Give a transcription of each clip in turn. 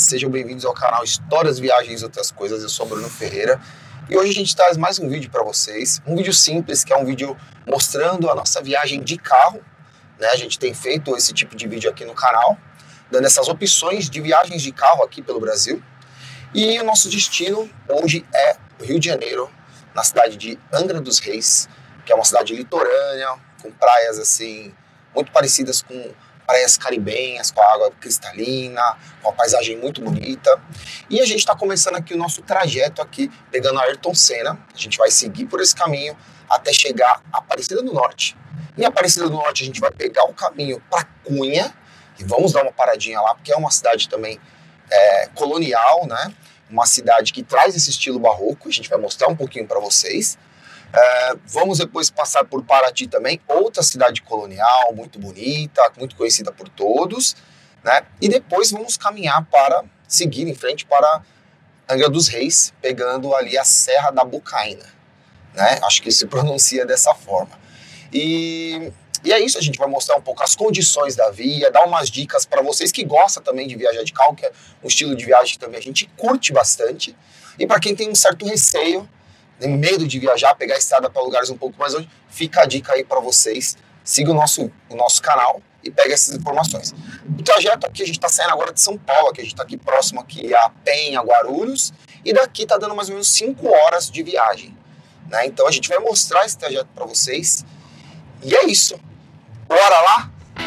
sejam bem-vindos ao canal Histórias, Viagens e Outras Coisas. Eu sou Bruno Ferreira e hoje a gente traz mais um vídeo para vocês. Um vídeo simples, que é um vídeo mostrando a nossa viagem de carro, né? A gente tem feito esse tipo de vídeo aqui no canal, dando essas opções de viagens de carro aqui pelo Brasil. E o nosso destino hoje é o Rio de Janeiro, na cidade de Angra dos Reis, que é uma cidade litorânea, com praias assim muito parecidas com praias caribenhas, com a água cristalina, com uma paisagem muito bonita. E a gente está começando aqui o nosso trajeto aqui, pegando a Ayrton Senna. A gente vai seguir por esse caminho até chegar a Aparecida do Norte. Em Aparecida do Norte a gente vai pegar o caminho para Cunha, e vamos dar uma paradinha lá, porque é uma cidade também colonial, né? Uma cidade que traz esse estilo barroco, a gente vai mostrar um pouquinho para vocês. Vamos depois passar por Paraty também, outra cidade colonial, muito bonita, muito conhecida por todos, né? E depois vamos caminhar para seguir em frente para Angra dos Reis, pegando ali a Serra da Bocaina, né? Acho que se pronuncia dessa forma. E é isso, a gente vai mostrar um pouco as condições da via, dar umas dicas para vocês que gostam também de viajar de carro, que é um estilo de viagem que também a gente curte bastante. E para quem tem um certo receio, tem medo de viajar, pegar a estrada para lugares um pouco mais longe, fica a dica aí para vocês. Siga o nosso canal e pegue essas informações. O trajeto aqui, a gente está saindo agora de São Paulo, aqui a gente está aqui próximo aqui a Penha, Guarulhos, e daqui está dando mais ou menos 5 horas de viagem, né? Então a gente vai mostrar esse trajeto para vocês. E é isso. Bora lá?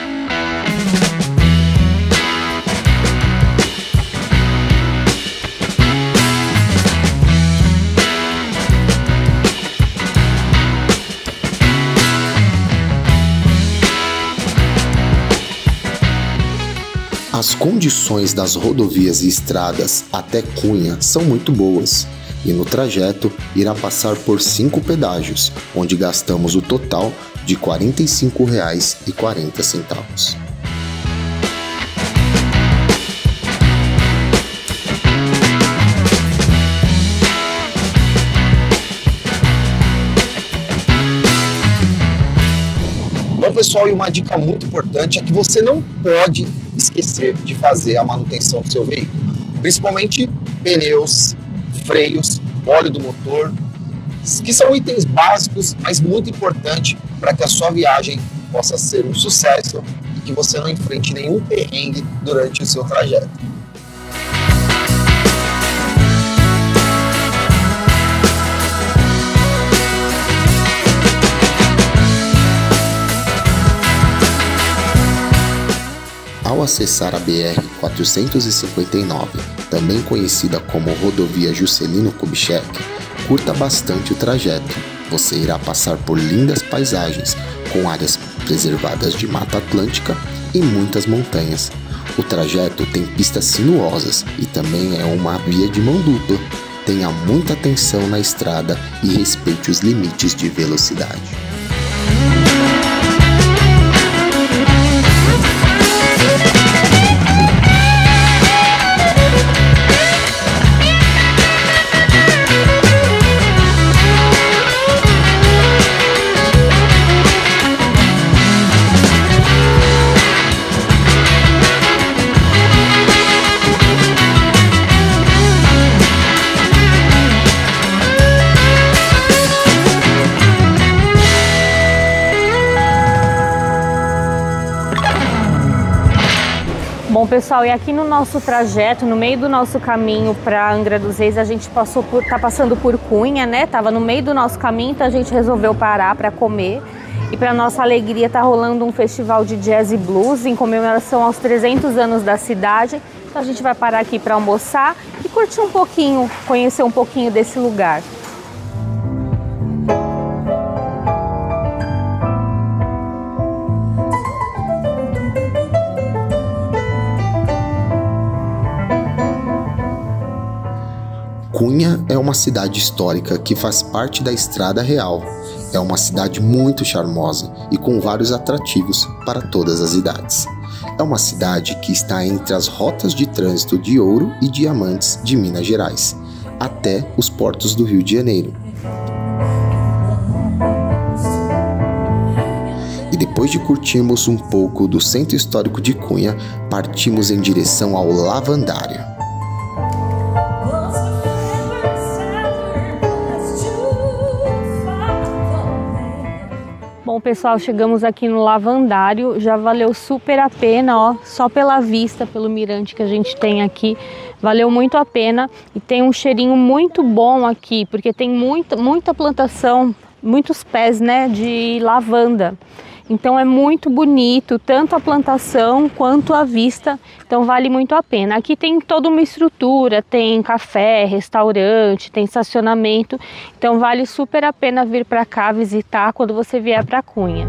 As condições das rodovias e estradas até Cunha são muito boas, e no trajeto irá passar por 5 pedágios, onde gastamos o total de R$ 45,40. Bom, pessoal, e uma dica muito importante é que você não pode esquecer de fazer a manutenção do seu veículo, principalmente pneus, freios, óleo do motor, que são itens básicos, mas muito importantes para que a sua viagem possa ser um sucesso e que você não enfrente nenhum perrengue durante o seu trajeto. Ao acessar a BR-459, também conhecida como Rodovia Juscelino Kubitschek, curta bastante o trajeto. Você irá passar por lindas paisagens, com áreas preservadas de Mata Atlântica e muitas montanhas. O trajeto tem pistas sinuosas e também é uma via de mão dupla. Tenha muita atenção na estrada e respeite os limites de velocidade. Bom, pessoal, e aqui no nosso trajeto, no meio do nosso caminho para Angra dos Reis, a gente tá passando por Cunha, né? Tava no meio do nosso caminho, então a gente resolveu parar para comer. E para nossa alegria tá rolando um festival de jazz e blues em comemoração aos 300 anos da cidade. Então a gente vai parar aqui para almoçar e curtir um pouquinho, conhecer um pouquinho desse lugar. Cunha é uma cidade histórica que faz parte da Estrada Real. É uma cidade muito charmosa e com vários atrativos para todas as idades. É uma cidade que está entre as rotas de trânsito de ouro e diamantes de Minas Gerais, até os portos do Rio de Janeiro. E depois de curtirmos um pouco do centro histórico de Cunha, partimos em direção ao Lavandário. Bom, pessoal, chegamos aqui no lavandário, já valeu super a pena, ó, só pela vista, pelo mirante que a gente tem aqui, valeu muito a pena e tem um cheirinho muito bom aqui, porque tem muita plantação, muitos pés, né, de lavanda. Então é muito bonito, tanto a plantação quanto a vista, então vale muito a pena. Aqui tem toda uma estrutura, tem café, restaurante, tem estacionamento, então vale super a pena vir para cá visitar quando você vier para Cunha.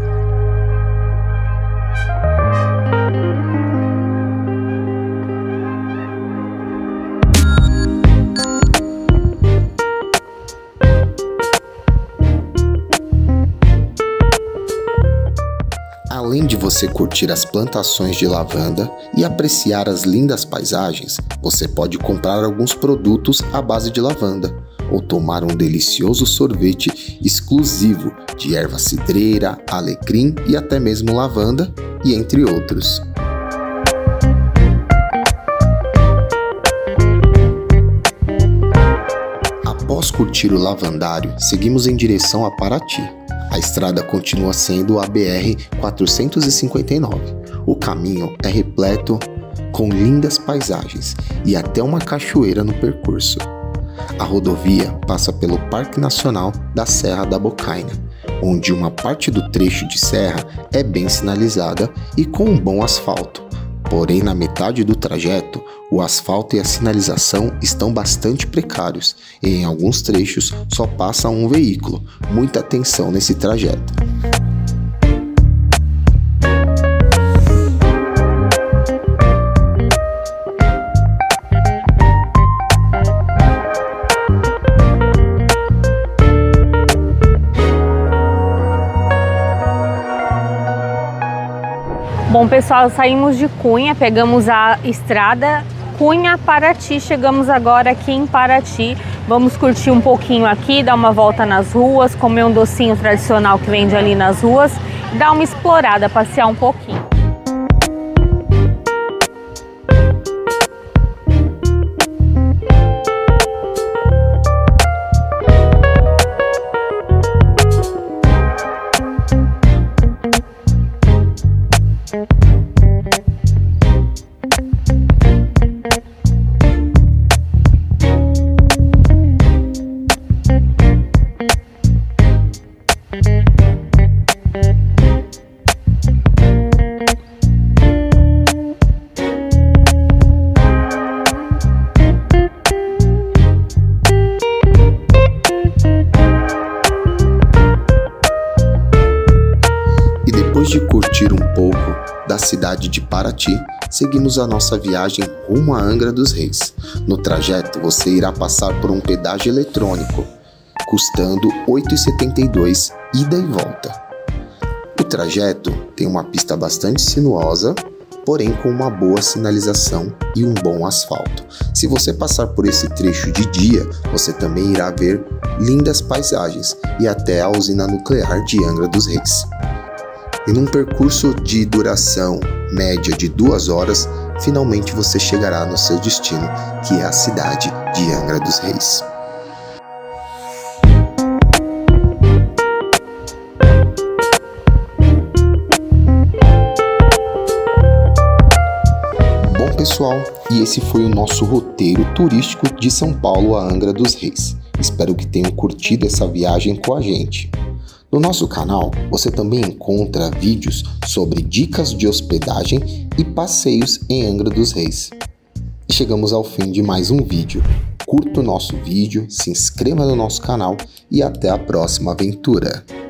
Além de você curtir as plantações de lavanda e apreciar as lindas paisagens, você pode comprar alguns produtos à base de lavanda ou tomar um delicioso sorvete exclusivo de erva cidreira, alecrim e até mesmo lavanda, e entre outros. Após curtir o lavandário, seguimos em direção a Paraty. A estrada continua sendo a BR-459. O caminho é repleto com lindas paisagens e até uma cachoeira no percurso. A rodovia passa pelo Parque Nacional da Serra da Bocaina, onde uma parte do trecho de serra é bem sinalizada e com um bom asfalto. Porém, na metade do trajeto, o asfalto e a sinalização estão bastante precários e em alguns trechos só passa um veículo. Muita atenção nesse trajeto. Bom, pessoal, saímos de Cunha, pegamos a estrada Cunha-Paraty, chegamos agora aqui em Paraty. Vamos curtir um pouquinho aqui, dar uma volta nas ruas, comer um docinho tradicional que vende ali nas ruas, dar uma explorada, passear um pouquinho. Depois de curtir um pouco da cidade de Paraty, seguimos a nossa viagem rumo a Angra dos Reis. No trajeto, você irá passar por um pedágio eletrônico, custando R$ 8,72 ida e volta. O trajeto tem uma pista bastante sinuosa, porém com uma boa sinalização e um bom asfalto. Se você passar por esse trecho de dia, você também irá ver lindas paisagens e até a usina nuclear de Angra dos Reis. E num percurso de duração média de 2 horas, finalmente você chegará no seu destino, que é a cidade de Angra dos Reis. Bom, pessoal, e esse foi o nosso roteiro turístico de São Paulo a Angra dos Reis. Espero que tenham curtido essa viagem com a gente. No nosso canal, você também encontra vídeos sobre dicas de hospedagem e passeios em Angra dos Reis. E chegamos ao fim de mais um vídeo. Curta o nosso vídeo, se inscreva no nosso canal e até a próxima aventura!